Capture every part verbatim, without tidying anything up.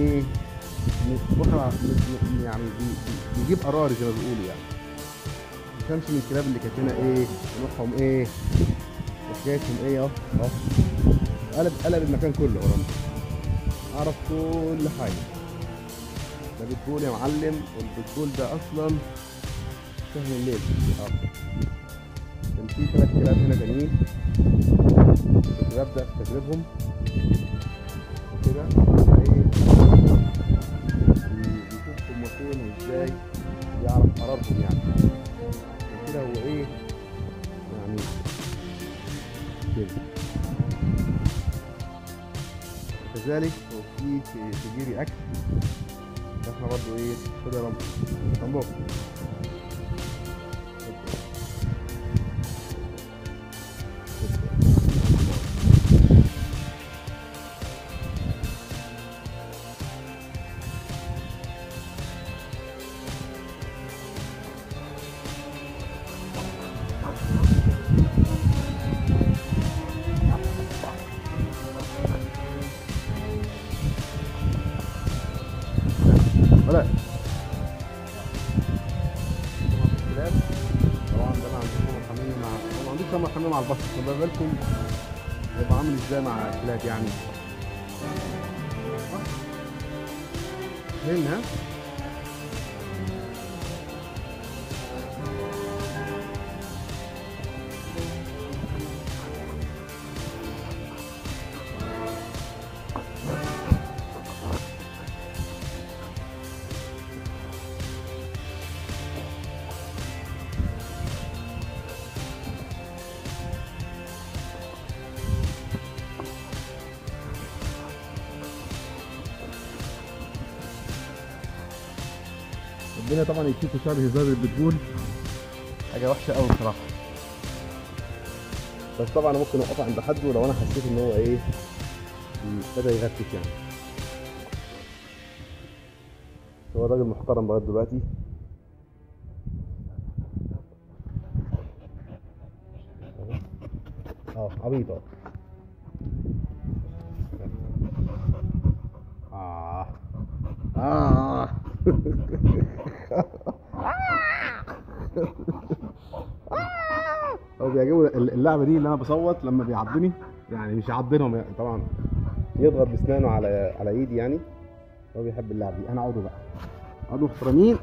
ايه بكره يعني بيجيب قراري زي ما بيقولوا يعني. ما تفهمش من الكلاب اللي كانت هنا ايه نوعهم ايه وحكايتهم ايه. اهو اهو قلب قلب المكان كله ورا. اعرف كل حاجه. ده بتقول يا معلم، والبتقول ده اصلا سهل الليل. اه كان في ثلاث كلاب هنا تانيين كنت ببدا في تدريبهم وكده. ايه بيشوف هما فين وازاي يعرف قرارهم يعني. عشان كده هو ايه يعني كده. كذلك هو في تجيري اكل. احنا برضو ايه كده رمض رمض ولا طبعا ده انا عندكم محملين مع ما عنديش سمر حمام مع البشر. خد بالكم هيبقى عامل ازاي مع الكلاب يعني. هنا الدنيا طبعا يكفيكوا شر هزار اللي بتقول حاجه وحشه قوي بصراحه. بس طبعا انا ممكن اوقفه عند حد ولو انا حسيت ان هو ايه ابتدى يغتت يعني. هو راجل محترم لغايه دلوقتي. اه عبيط اه اه اه هو بيعجبه اللعبه دي اللي انا بصوت لما بيعضني يعني. مش يعضنهم يعني طبعا، يضغط باسنانه على على ايدي يعني. هو بيحب اللعبه دي. انا اقعدوا بقى اقعدوا محترمين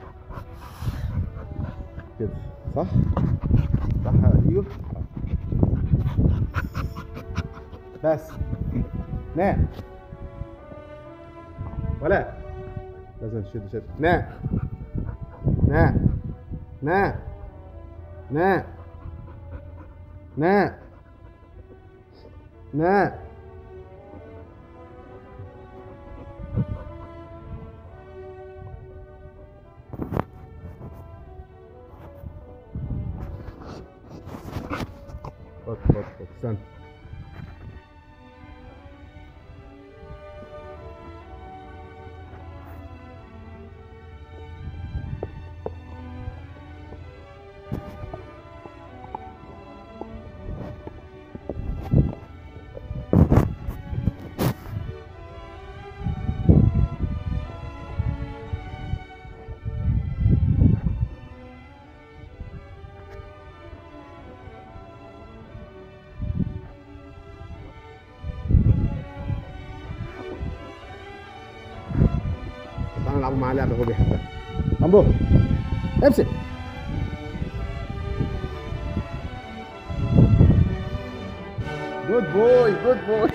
كده صح صح. ايوه بس نام ولا لازم تشد شد. نام نام نام نام نام نام. بط بط بط استنى. تعالوا نلعبوا معاه لعبه هو بيحبها. عمرو امسك. جود بوي جود بوي.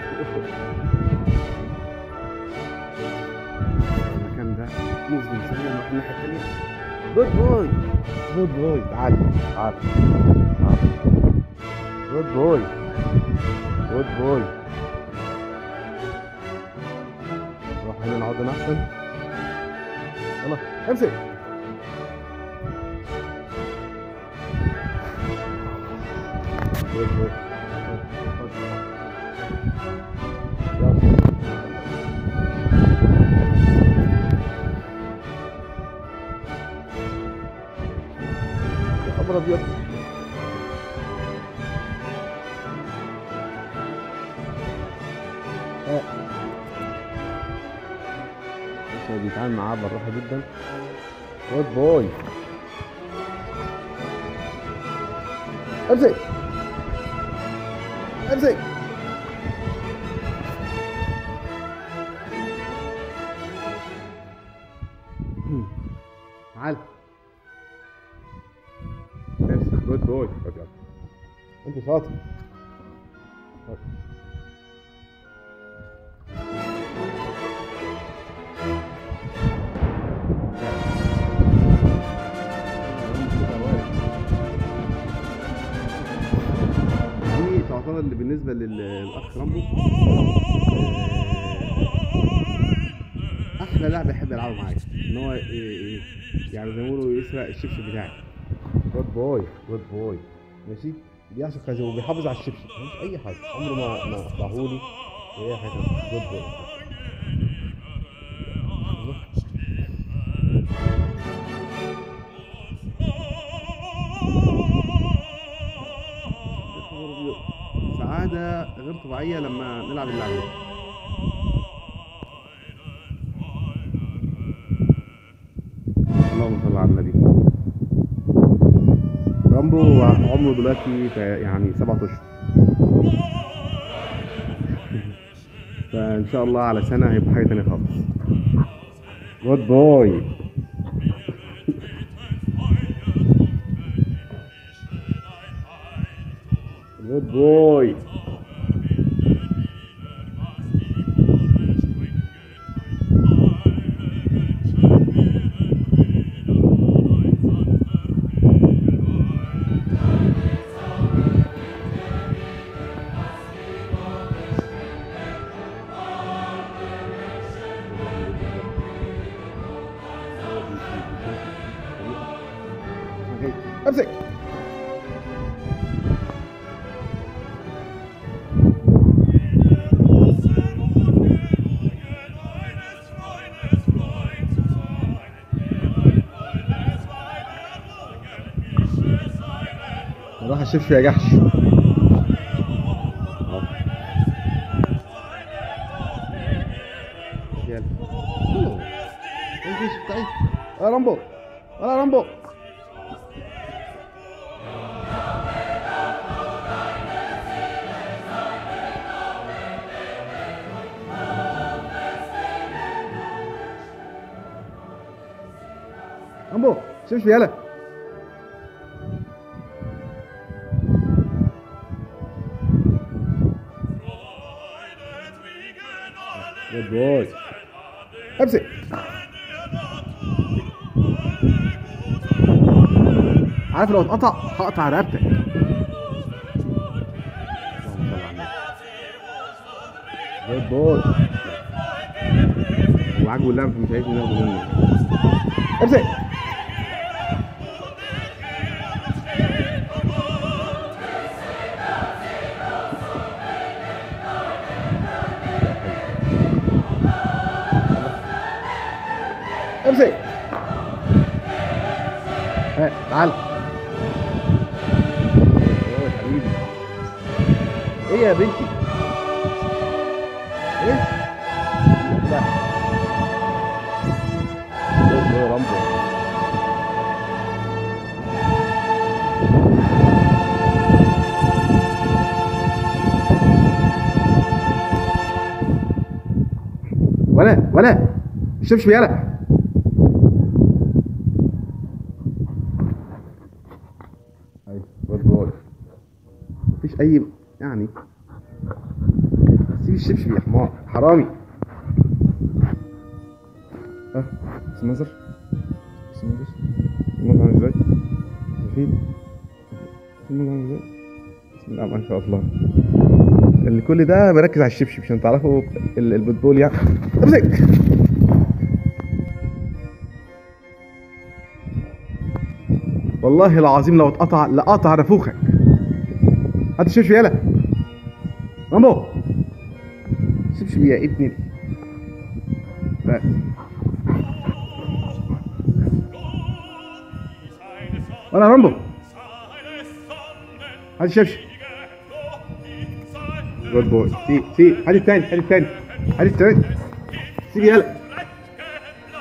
المكان ده مظلم شويه نروح الناحيه الثانيه. جود بوي جود بوي. تعال تعال تعال. جود بوي جود بوي. نروح هنا نقعد هنا احسن. يلا امسك. جود بوي. خبر ابيض. هو بيتعامل معاه بالراحه جدا. جود بوي. امسك امسك. تعال امسك. جود بوي. انت شاطر. دي تعتبر اللي بالنسبه للاخ رامبو احلى لعبه يحب يلعبها معايا، ان هو يعني زي ما بيقولوا يسرق الشبشب بتاعي. جود بوي جود بوي. ماشي. بيعشق كذا وبيحافظ على الشبشب، مش اي حاجه، عمره ما ما قطعهولي اي حاجه. جود بوي. سعاده غير طبيعيه لما نلعب اللعبه دي. اللهم صل على النبي. رامبو عمره دلوقتي يعني سبعة اشهر، فان شاء الله على سنه هيبقى حاجه تانيه خالص. جود بوي. جود بوي. امسك. راح الشبشب يا جحش. يلا الجيش بتاعي. يا رامبو يا رامبو. رامبو شبشب يلا. جود بوي. امسك. عارف لو اتقطع هقطع رقبتك. جود بوي. وعجبه اللعبة مش عايزني ناخده منه. امسك. امسك. ها تعال. يا حبيبي. ايه يا بنتي؟ ايه؟ لا. يا رامبو. ولا ولا الشبشب يلا. مفيش اي يعني. سيب الشبشب يا حمار حرامي. ها بس المنظر بس المنظر المنظر عامل ازاي؟ شايفين؟ المنظر عامل ازاي؟ بسم الله ما شاء الله. اللي كل ده بركز على الشبشب عشان تعرفوا البوتبول يعني. امسك. والله العظيم لو اتقطع لقطع نافوخك. هات الشبشب يلا. رامبو الشبشب يا ابني. لا ولا رامبو. هات الشبشب. جود بوي. سي سي. هات الثاني هات الثاني هات الثاني. سيب يلا.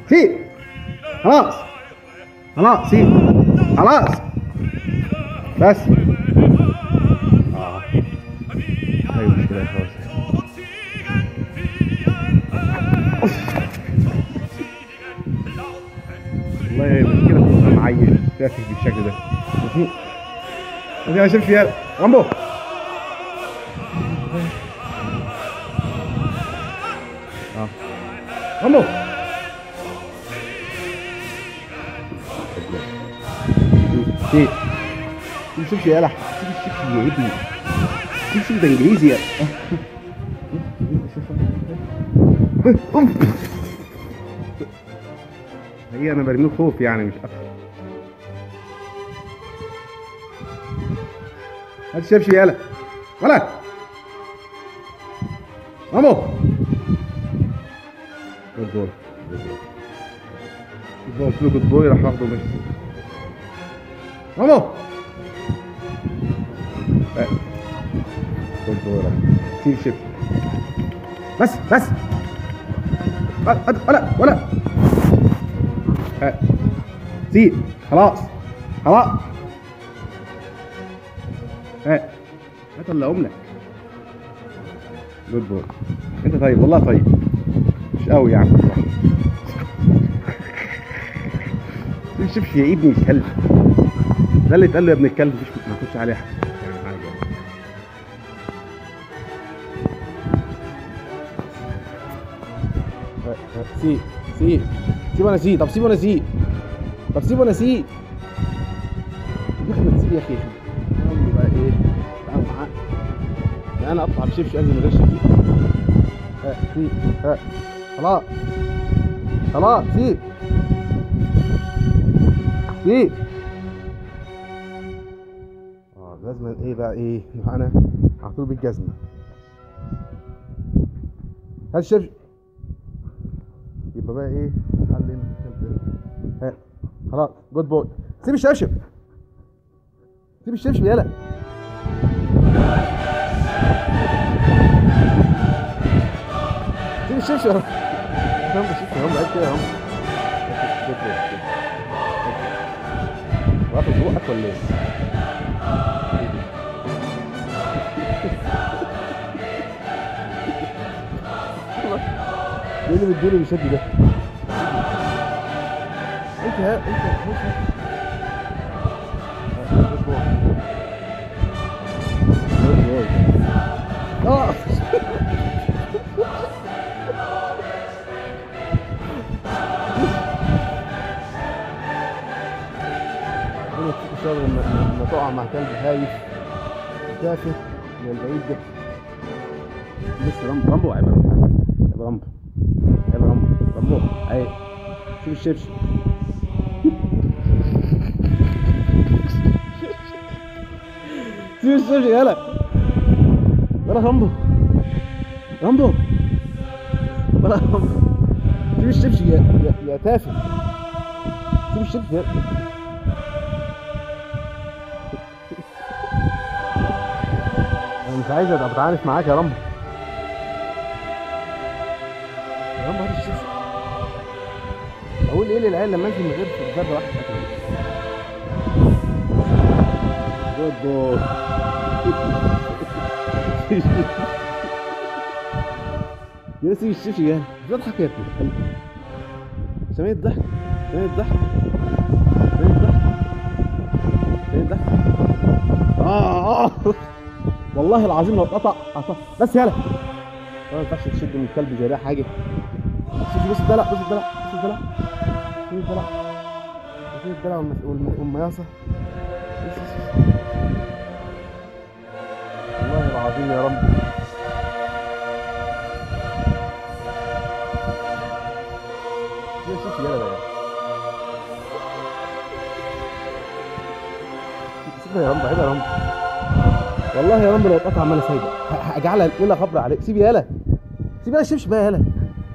سيب خلاص خلاص سيب خلاص بس. اه ايوه مشكلة خلاص. والله المشكلة في انا معين تافه بالشكل ده. ماشي ماشي يا شمس يلا رامبو. اه رامبو سيب سيب شيء يلا سيب الشيء يا ابني سيب شيء ده انجليزي يا هي انا برميه خوف يعني مش اكتر. هات الشبشب يالا ولا مامو. جود بوي جود بوي قلت له جود بوي راح واخده ماشي. مامو جود بوي راح سيب الشبشب بس بس ولا ولا سيب خلاص خلاص. ها هطلعهم لك. جود بوي انت طيب والله طيب مش قوي يعني بصراحه. ما تشوفش يا ابن الكلب ده اللي اتقال له يا ابن الكلب مش ما تاخدش عليه يعني حاجه. سيب سيب سيب انا سيب. طب سيب انا سيب طب سيب انا سيب يا اخي ما تسيب يا اخي. يلا بقى ايه تعال معاك انا اطلع بشبش انزل من غير شبشب. ها سيب ها خلاص خلاص سيب سيب. اه لازم ايه بقى ايه انا على طول بالجزمه. هات الشبشب يبقى بقى ايه علم. ها خلاص جود بوي. سيب الشبشب سيب الشبشب يالا. سيب الشبشب يا هم شفت يا هم قاعد كده يا هم. واقف بوقك ولا ايه؟ ايه اللي بتدوري بالشكل ده؟ انت ها انت بص اه لما تقع مع كلب هايف تافه من البعيد ده. بص رامبو رامبو عيب رامبو رامبو عيب رامبو رامبو عيب. شوف الشبشب سيب الشبشب يالا ولا رامبو رامبو ولا رامبو. سيب الشبشب يا يا, يا تافه سيب الشبشب يا انا مش عايز ابقى بتعانف معاك يا رامبو. يا رامبو هات الشبشب. اقول ايه للعيال لما انزل من غير ضربه واحده اكل. جود بوي يا سيب الشبشب يا مش بضحك يا ابني. سامعني الضحك سامعني الضحك سامعني الضحك سامعني الضحك. اه اه والله العظيم لو اتقطع قطع بس يالا. ما ينفعش تشد من الكلب زي ده حاجه. شوف بص الدلع بص الدلع بص الدلع بص الدلع بص الدلع والمياصه. والله العظيم يا رب شوف يالا ده سيبها يا رب عيب يا رب والله يا رب لو اتقطع عمال سايبه هجعلها ليله خضرا عليك. سيب يالا سيب يالا الشبشب بقى يالا.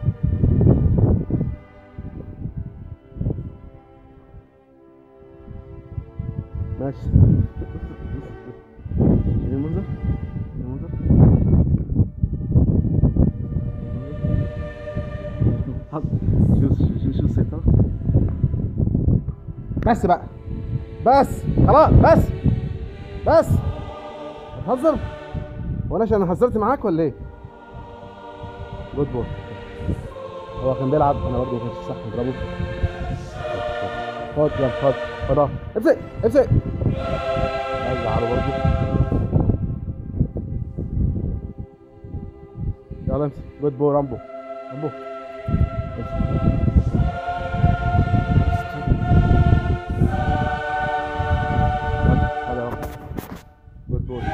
ماشي شوف المنظر المنظر شوف شوف شوف شوف بس بقى، بس خلاص، بس بس هتهزر؟ هو انا عشان هزرت معاك ولا ايه؟ جود بوي. هو كان بيلعب، انا برضه ما كانش صح نضربه. خد يلا، خد خد اهو، امسك امسك. ازعله برضه. يلا امسك، جود بوي رامبو. رامبو امسك. خد يا رامبو. جود بوي.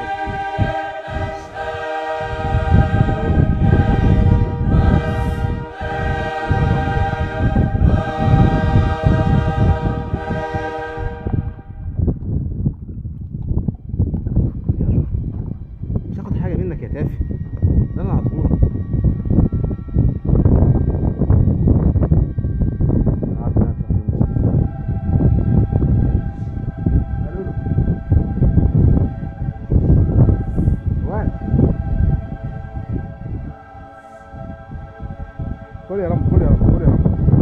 مش هاخد حاجه منك يا تافه، ده انا عطولك. كل يا رب، كل يا رب، كل يا رب.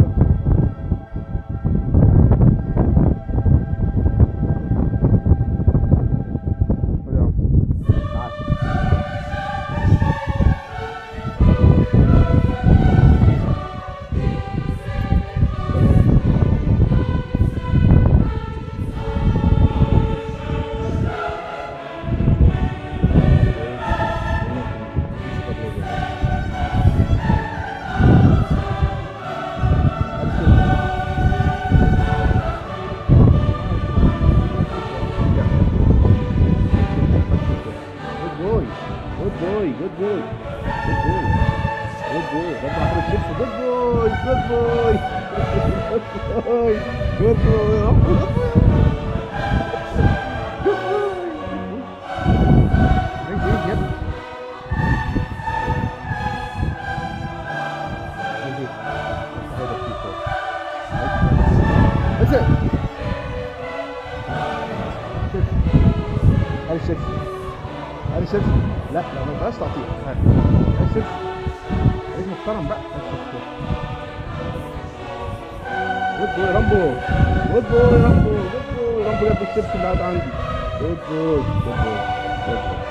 كل يا رب. تعال. جود بوي، جود بوي، جود بوي، جود بوي. رد على الشيبس. جود بوي، جود بوي، جود بوي، جود بوي. عايز ايه يا ابني؟ عايز ايه؟ هذا فيه فوق. بس هاي الشيبس، هاي الشيبس. لا لا، ما فيهاش تقطيع. هاي هاي الشيبس. عايز محترم بقى. هاي الشيبس. جود بوي رامبو، جود بوي رامبو، جود بوي رامبو. جاب الشيبس اللي قاعد عندي. جود بوي، جود بوي، جود بوي.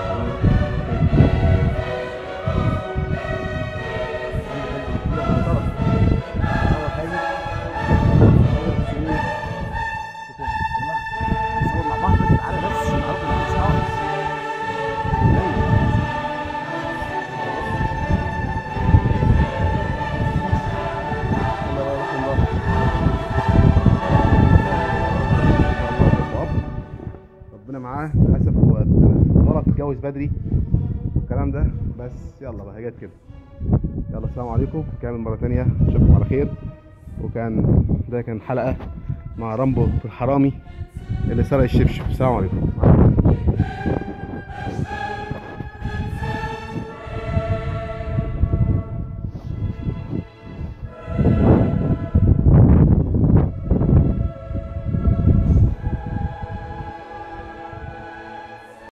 ربنا معاه. للاسف هو غلط اتجوز بدري والكلام ده، بس يلا بقى، هي جت كده. يلا السلام عليكم، كامل مره ثانيه، اشوفكم على خير. وكان ده كان حلقه مع رامبو الحرامي اللي سرق الشبشب. السلام عليكم.